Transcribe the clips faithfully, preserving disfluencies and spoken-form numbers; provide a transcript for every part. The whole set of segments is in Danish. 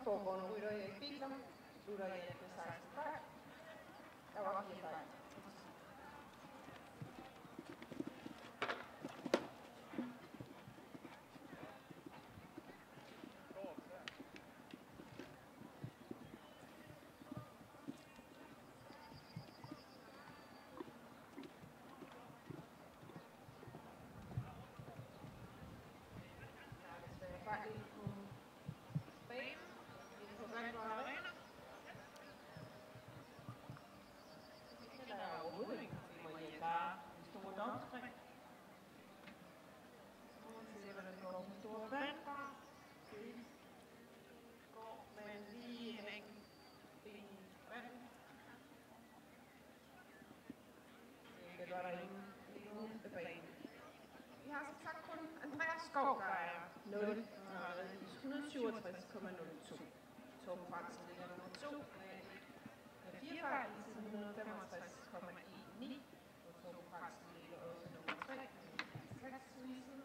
foregående rytter Erik Biler slutter i alt med seksten fejl. Der var fire fejl. Vi har som sagt kun Andreas Skov, der er nul, og har været et hundrede og syvogtres komma nul to. Torben Fransen ligger nummer to med fire fejl til et hundrede og femogtres komma ni. Og Torben Fransen ligger også nummer tre med seks tusind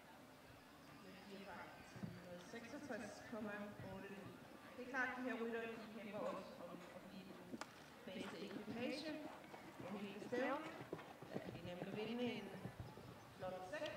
med fire fejl til et hundrede og seksogtres komma otte. Det er klart, at de her rytter, de kæmper også om at blive den bedste ekvipage på hele stævnen. Da de nemlig vinde en flot sæt.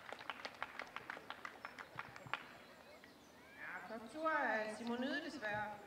Tur af Simon Yde desværre.